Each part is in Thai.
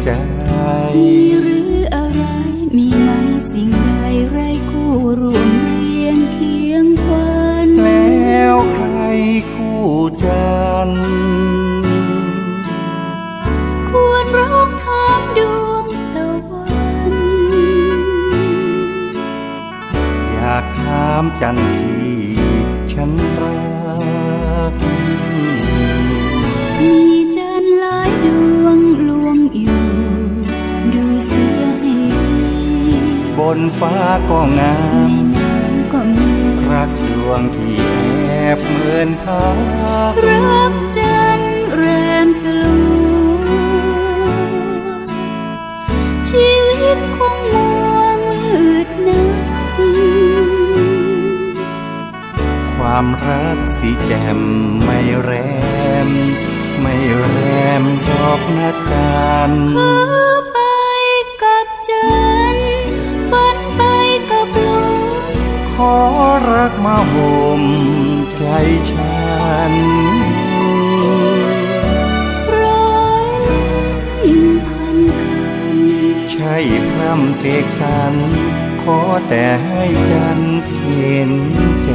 ใจมีหรืออะไรมีไหมสิ่งใดไรคู่ร่วมเรียงเคียงควันแล้วใครคู่จันควรร้องถามดวงตะวันอยากถามจันทร์ที่ฉันรักมีจันทร์หลายดวงลวงอยู่ดูเสียให้ดีบนฟ้าก็งามในน้ำก็มีรักดวงที่แอบเหมือนทักรักจันทร์แรมสลัวชีวิตคงมัวมืดนักความรักสีแจ่มไม่แรมไม่แรมดอกนาจันทร์เพ้อไปกับจันทร์ฝันไปกับลมขอรักมาห่มใจฉันร้อยลิ้นพันคันใช่พร่ำเสกสรรขอแต่ให้จันทร์เห็นใจ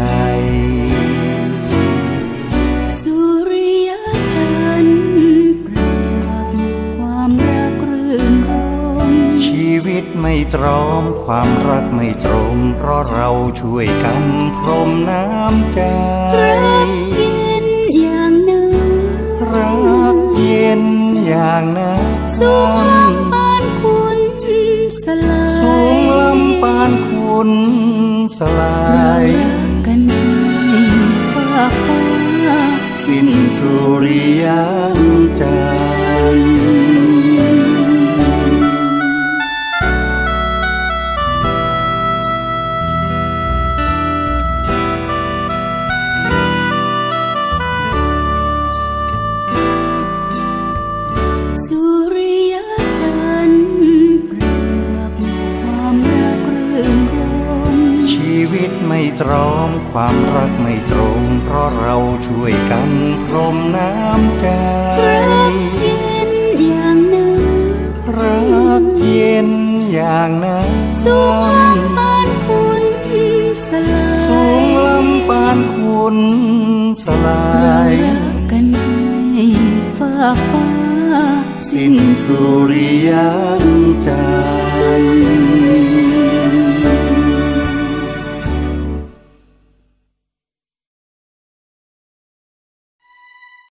สุริยจันทร์ประจักษ์ความรักรื่นรมชีวิตไม่ตรอมความรักไม่ตรมเพราะเราช่วยกันพรมน้ำใจรักเย็นอย่างนั้นรักเย็นอย่างนั้นสูงลำปานคุณสลายสูงลำปานคุณสลายกันให้ฝากฟ้าสิ้นสุริยจันทร์สุริยจันทร์ประจักษ์ความรักรื่นรมชีวิตไม่ตรอมความรักไม่ตรงเพราะเราช่วยกันพรมน้ำใจรักเย็นอย่างนั้นรักเย็นอย่างนั้นสูงลำปานคุณสลายสูงลำปานคุณสลายรักกันให้ฝากฟ้าสิ้นสุริยจันทร์